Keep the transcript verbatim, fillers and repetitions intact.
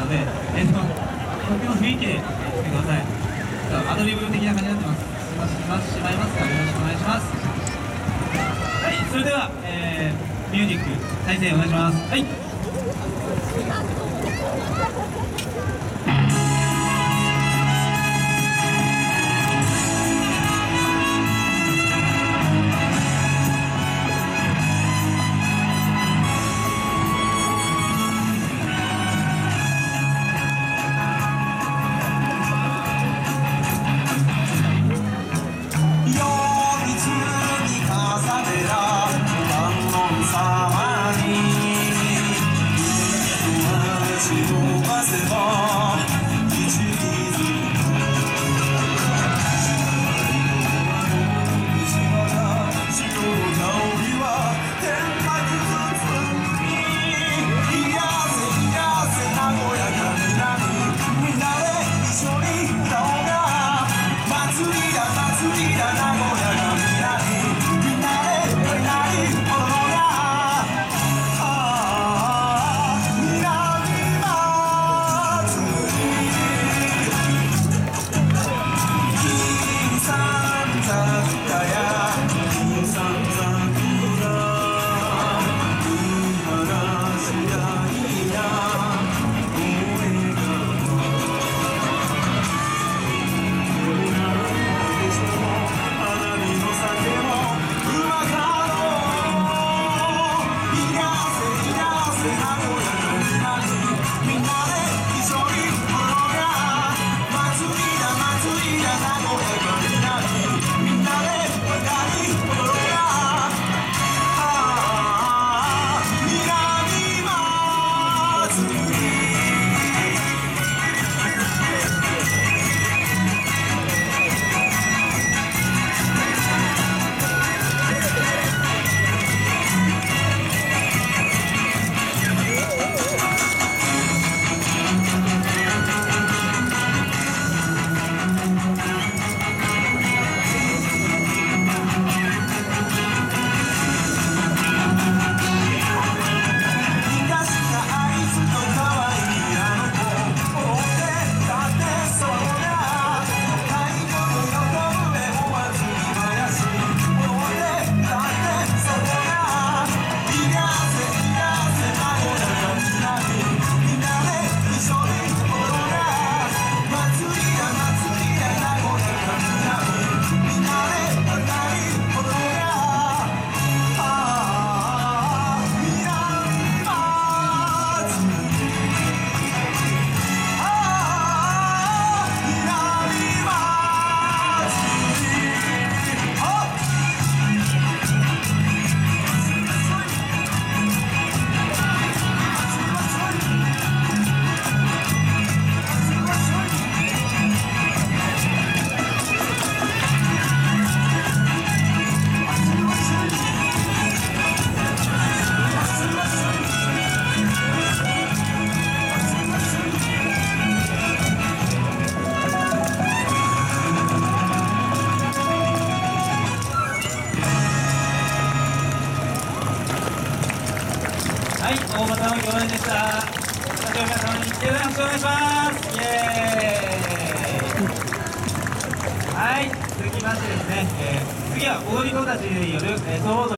ので、えっと、曲の雰囲気で見てください。アドリブ的な感じになってます。しましまいますか。よろしくお願いします。はい、それでは、えー、ミュージック再生お願いします。はい。はい、大型の共演でした。スタジオ皆様に一定の拍手をお願いします。イエーイ。はい、続きましてですね、えー、次は踊り子たちによる、えー、総合